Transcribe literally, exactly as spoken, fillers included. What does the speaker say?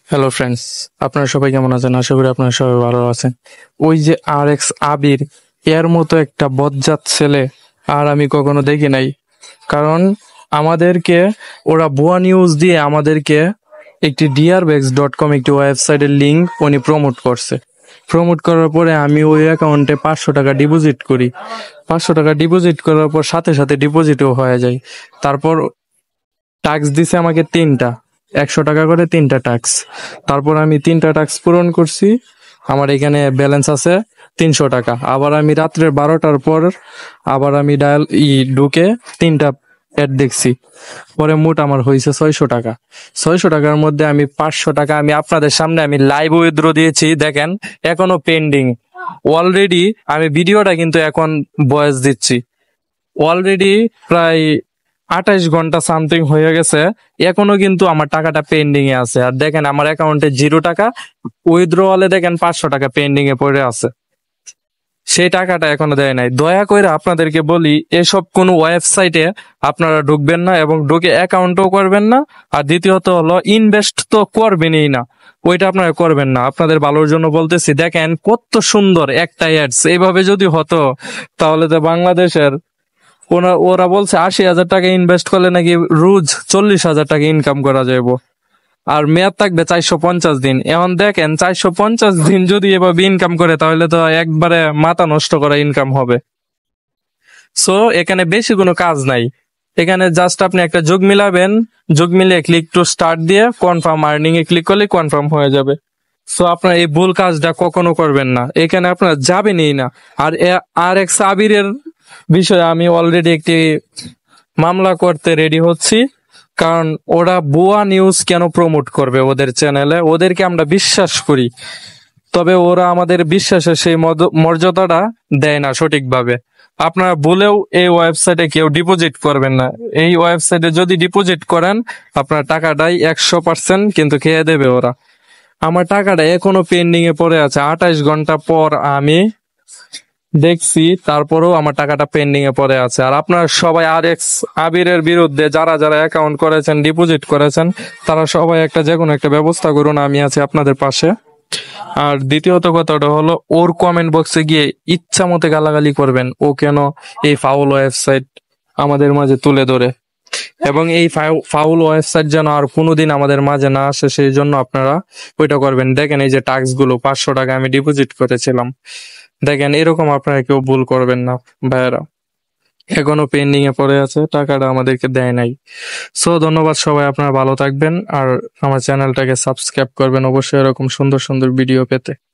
Hello friends, আপনারা সবাই কেমন আছেন? আশা করি আপনারা সবাই ভালো আছেন। ওই যে আর এক্স আবির, এর মতো একটা বজ্জাত ছেলে আর আমি কখনো দেখি নাই। কারণ আমাদেরকে ওরা ভুয়া নিউজ দিয়ে আমাদেরকে একটি ডিআরবেক্স ডট কম একটি ওয়েবসাইটের লিঙ্ক উনি প্রমোট করছে। প্রমোট করার পরে আমি ওই অ্যাকাউন্টে পাঁচশো টাকা ডিপোজিট করি। পাঁচশো টাকা ডিপোজিট করার পর সাথে সাথে ডিপোজিটও হয়ে যায়। তারপর টাস্ক দিছে আমাকে তিনটা, একশো টাকা করে তিনটা টাস্ক। তারপর আমি তিনটা টাস্ক পূরণ করছি, আমার এখানে ব্যালেন্স আছে তিনশো টাকা। আবার আমি রাত্রের বারোটার পর আবার আমি ডায়াল ই ঢুকে তিনটা অ্যাড দেখছি, পরে মোট আমার হয়েছে ছয়শো টাকা। ছয়শো টাকার মধ্যে আমি পাঁচশো টাকা আমি আপনাদের সামনে আমি লাইভ উইথড্র দিয়েছি, দেখেন এখনো পেন্ডিং। অলরেডি আমি ভিডিওটা কিন্তু এখন ভয়েস দিচ্ছি, অলরেডি প্রায় আঠাইশ ঘন্টা সামথিং হয়ে গেছে, এখনো কিন্তু আমার টাকাটা পেন্ডিং এ আছে। আর দেখেন আমার অ্যাকাউন্টে জিরো টাকা, উইথড্রওয়ালে দেখেন পাঁচশো টাকা পেন্ডিং এ পড়ে আছে, সেই টাকাটা এখনো দেয় নাই। দয়া করে আপনাদেরকে বলি, এসব কোনো ওয়েবসাইটে আপনারা ঢুকবেন না এবং ঢুকে অ্যাকাউন্টও করবেন না। আর দ্বিতীয়ত হলো ইনভেস্ট তো করবেনই না, ওইটা আপনারা করবেন না। আপনাদের ভালোর জন্য বলতেছি, দেখেন কত সুন্দর একটা অ্যাডস। এইভাবে যদি হতো তাহলে তো বাংলাদেশের ওরা ওরা বলছে আশি হাজার টাকা ইনভেস্ট করলে নাকি রোজ চল্লিশ হাজার টাকা ইনকাম করা যাইব, আর মেয়াদ থাকবে চারশো পঞ্চাশ দিন। এখন দেখেন চারশো পঞ্চাশ দিন যদি এভাবে ইনকাম করে তাহলে তো একবারে মাথা নষ্ট করা ইনকাম হবে। সো এখানে বেশি কোনো কাজ নাই, এখানে জাস্ট আপনি একটা যোগ মিলাবেন, যোগ মিলিয়ে ক্লিক টু স্টার্ট দিয়ে কনফার্ম আর্নিং এ ক্লিক করলে কনফার্ম হয়ে যাবে। সো আপনার এই ভুল কাজটা কখনো করবেন না, এখানে আপনার যাবেনই না। আর আর এক সাবিরের বিষয়ে আমি অলরেডি একটি মামলা করতে রেডি হচ্ছি, কারণ ওরা ভুয়া নিউজ কেন প্রমোট করবে ওদের চ্যানেলে? ওদেরকে আমরা বিশ্বাস করি, তবে ওরা আমাদের বিশ্বাসের সেই মদ- মর্যাদাটা দেয় না সঠিকভাবে। আপনারা ভুলেও এই ওয়েবসাইটে কেউ ডিপোজিট করবেন না। এই ওয়েবসাইটে যদি ডিপোজিট করেন আপনার টাকাটাই একশো পার্সেন্ট কিন্তু খেয়ে দেবে ওরা। আমার টাকাটা এখনো পেন্ডিং এ পড়ে আছে, আঠাইশ ঘন্টা পর আমি দেখছি, তারপরেও আমার টাকাটা পেন্ডিং এ পড়ে আছে। আর আপনারা সবাই আর এক্স আবিরের বিরুদ্ধে যারা যারা অ্যাকাউন্ট করেছেন, ডিপোজিট করেছেন, তারা সবাই একটা যে কোনো একটা ব্যবস্থা করুন, আমি আছি আপনাদের পাশে। আর দ্বিতীয়ত কথাটা হলো, ওর কমেন্ট বক্সে গিয়ে ইচ্ছা মতে গালাগালি করবেন, ও কেন এই ফাউল ওয়েবসাইট আমাদের মাঝে তুলে ধরে। এবং এই ফাউল ওয়েবসাইট যেন আর কোনোদিন আমাদের মাঝে না আসে, সেই জন্য আপনারা ওইটা করবেন। দেখেন এই যে টাস্ক গুলো পাঁচশো টাকা আমি ডিপোজিট করেছিলাম, দেখেন এরকম আপনারা কেউ ভুল করবেন না ভাইয়েরা। এখনো পেন্ডিং এ পড়ে আছে, টাকাটা আমাদেরকে দেয় নাই। সো ধন্যবাদ সবাই, আপনারা ভালো থাকবেন আর আমার চ্যানেলটাকে সাবস্ক্রাইব করবেন অবশ্যই এরকম সুন্দর সুন্দর ভিডিও পেতে।